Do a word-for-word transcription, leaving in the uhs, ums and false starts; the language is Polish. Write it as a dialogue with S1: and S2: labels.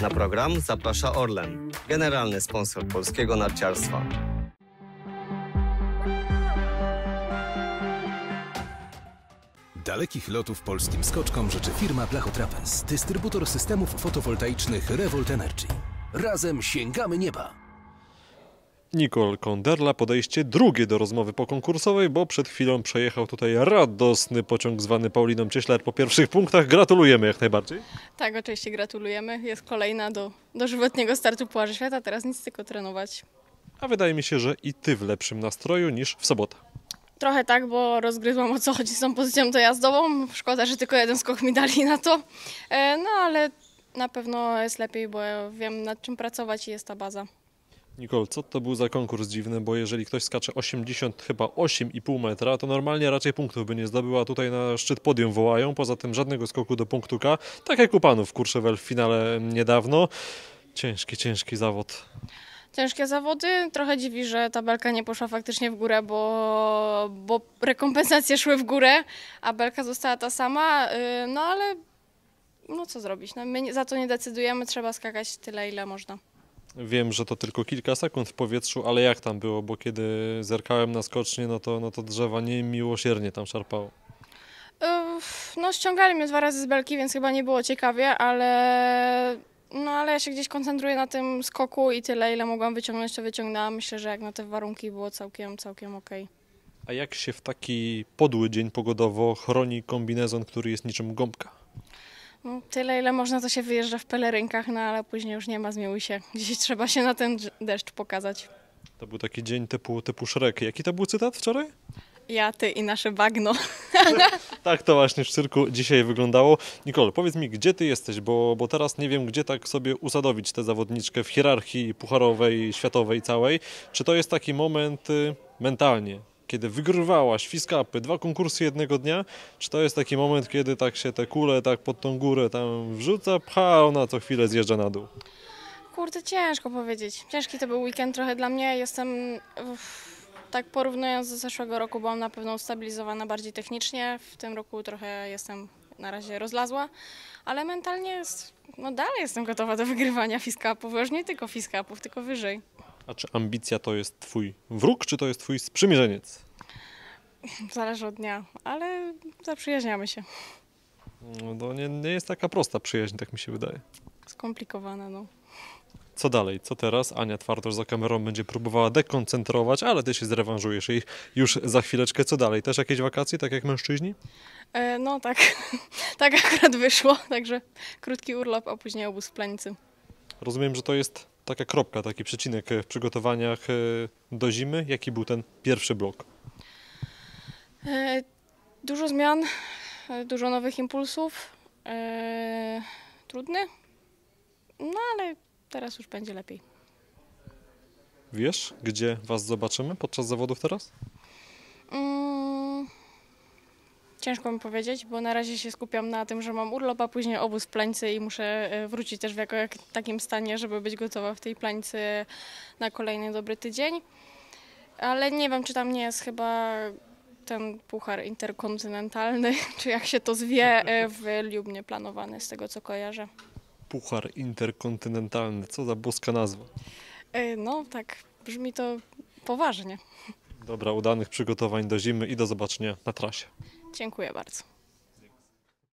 S1: Na program zaprasza Orlen, generalny sponsor polskiego narciarstwa.
S2: Dalekich lotów polskim skoczkom życzy firma Blachotrapez, dystrybutor systemów fotowoltaicznych Revolt Energy. Razem sięgamy nieba!
S3: Nicole Konderla, podejście drugie do rozmowy pokonkursowej, bo przed chwilą przejechał tutaj radosny pociąg zwany Pauliną Cieślar po pierwszych punktach. Gratulujemy jak najbardziej.
S4: Tak, oczywiście gratulujemy. Jest kolejna do dożywotniego startu Pucharze Świata. Teraz nic, tylko trenować.
S3: A wydaje mi się, że i ty w lepszym nastroju niż w sobotę.
S4: Trochę tak, bo rozgryzłam, o co chodzi z tą pozycją dojazdową. Szkoda, że tylko jeden skok mi dali na to. No ale na pewno jest lepiej, bo ja wiem, nad czym pracować i jest ta baza.
S3: Nicole, co to był za konkurs dziwny, bo jeżeli ktoś skacze osiemdziesiąt, chyba osiem i pół metra, to normalnie raczej punktów by nie zdobył, a tutaj na szczyt podium wołają, poza tym żadnego skoku do punktu K, tak jak u panów w Courchevel w finale niedawno. Ciężki, ciężki zawód.
S4: Ciężkie zawody. Trochę dziwi, że tabelka nie poszła faktycznie w górę, bo, bo rekompensacje szły w górę, a belka została ta sama, no ale no co zrobić, no, my za to nie decydujemy, trzeba skakać tyle, ile można.
S3: Wiem, że to tylko kilka sekund w powietrzu, ale jak tam było, bo kiedy zerkałem na skocznie, no to, no to drzewa niemiłosiernie tam szarpało.
S4: No ściągali mnie dwa razy z belki, więc chyba nie było ciekawie, ale, no, ale ja się gdzieś koncentruję na tym skoku i tyle, ile mogłam wyciągnąć, to wyciągnęłam. Myślę, że jak na te warunki było całkiem, całkiem okej.
S3: A jak się w taki podły dzień pogodowo chroni kombinezon, który jest niczym gąbka?
S4: No, tyle, ile można, to się wyjeżdża w pelerynkach, no ale później już nie ma, zmiłuj się. Gdzieś trzeba się na ten deszcz pokazać.
S3: To był taki dzień typu, typu Shrek. Jaki to był cytat wczoraj?
S4: Ja, ty i nasze bagno.
S3: Tak to właśnie w cyrku dzisiaj wyglądało. Nicole, powiedz mi, gdzie ty jesteś, bo, bo teraz nie wiem, gdzie tak sobie usadowić tę zawodniczkę w hierarchii pucharowej, światowej całej. Czy to jest taki moment y, mentalnie, kiedy wygrywałaś fiskapy, dwa konkursy jednego dnia, czy to jest taki moment, kiedy tak się te kule tak pod tą górę tam wrzuca, pcha, ona co chwilę zjeżdża na dół?
S4: Kurde, ciężko powiedzieć. Ciężki to był weekend trochę dla mnie. Jestem, uff, tak porównując do zeszłego roku, byłam na pewno ustabilizowana bardziej technicznie. W tym roku trochę jestem na razie rozlazła, ale mentalnie jest, no dalej jestem gotowa do wygrywania fiskapów. Już nie tylko fiskapów, tylko wyżej.
S3: A czy ambicja to jest twój wróg, czy to jest twój sprzymierzeniec?
S4: Zależy od dnia, ale zaprzyjaźniamy się.
S3: No to nie, nie jest taka prosta przyjaźń, tak mi się wydaje.
S4: Skomplikowane, no.
S3: Co dalej? Co teraz? Ania Twardosz za kamerą będzie próbowała dekoncentrować, ale ty się zrewanżujesz jej już za chwileczkę. Co dalej? Też jakieś wakacje, tak jak mężczyźni?
S4: E, no tak, tak akurat wyszło, także krótki urlop, a później obóz w Planicy.
S3: Rozumiem, że to jest taka kropka, taki przecinek w przygotowaniach do zimy. Jaki był ten pierwszy blok?
S4: E, dużo zmian, dużo nowych impulsów. E, trudny, no ale teraz już będzie lepiej.
S3: Wiesz, gdzie was zobaczymy podczas zawodów teraz?
S4: Mm, ciężko mi powiedzieć, bo na razie się skupiam na tym, że mam urlop, a później obóz w Planicy i muszę wrócić też w jako, jak, takim stanie, żeby być gotowa w tej Planicy na kolejny dobry tydzień. Ale nie wiem, czy tam nie jest chyba ten puchar interkontynentalny, czy jak się to zwie, w Lubnie planowany, z tego co kojarzę.
S3: Puchar interkontynentalny, co za boska nazwa.
S4: No tak, brzmi to poważnie.
S3: Dobra, udanych przygotowań do zimy i do zobaczenia na trasie.
S4: Dziękuję bardzo.